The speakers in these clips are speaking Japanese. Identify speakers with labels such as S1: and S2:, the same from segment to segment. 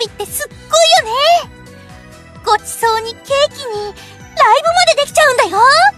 S1: 日ってすっごいよね。ごちそうにケーキにライブまでできちゃうんだよ。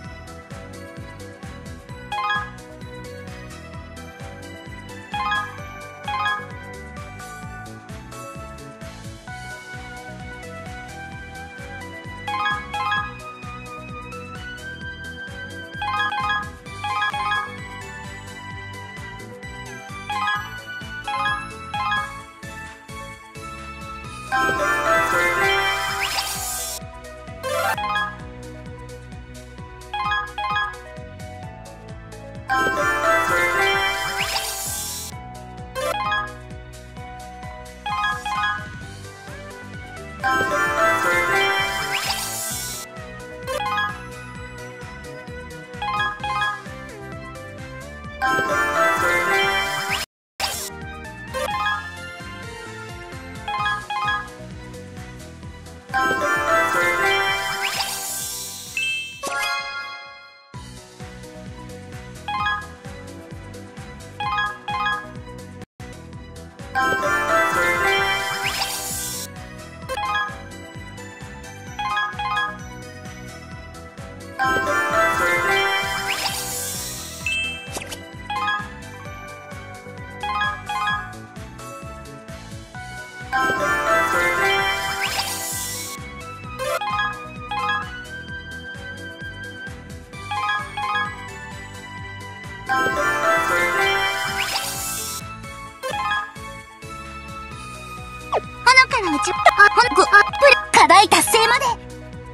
S1: 課題達成まで。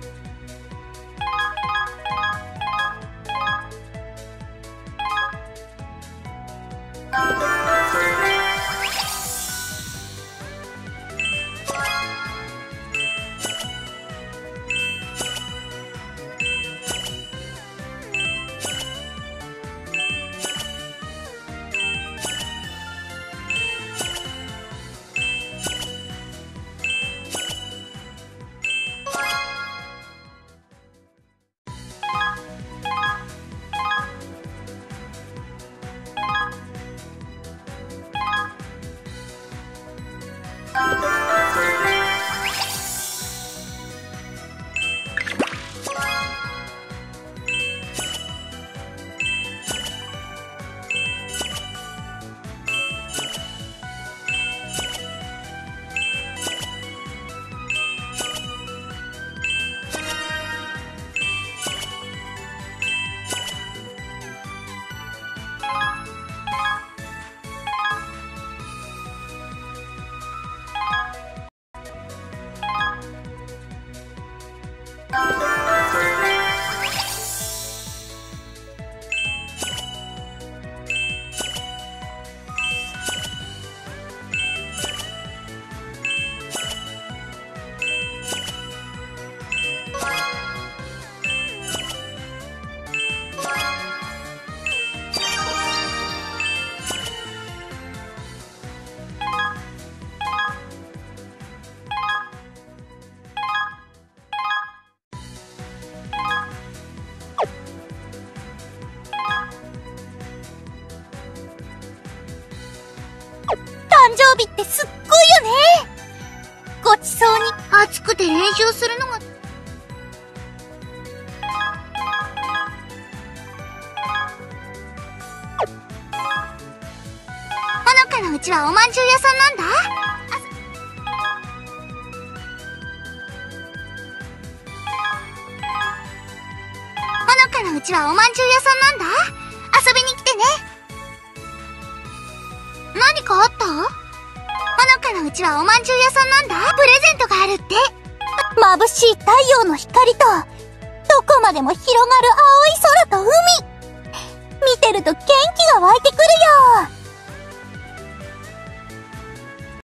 S1: 誕生日ってすっごいよね。ごちそうに暑くて練習するのがほのかのうちはおまんじゅう屋さんなんだ。ほのかのうちはおまんじゅう屋さんなんだ。遊びに来てね。何かあった？ほのかのうちはおまんじゅう屋さんなんだ。プレゼントがあるって。眩しい太陽の光と、どこまでも広がる青い空と海。見てると元気が湧いてくる。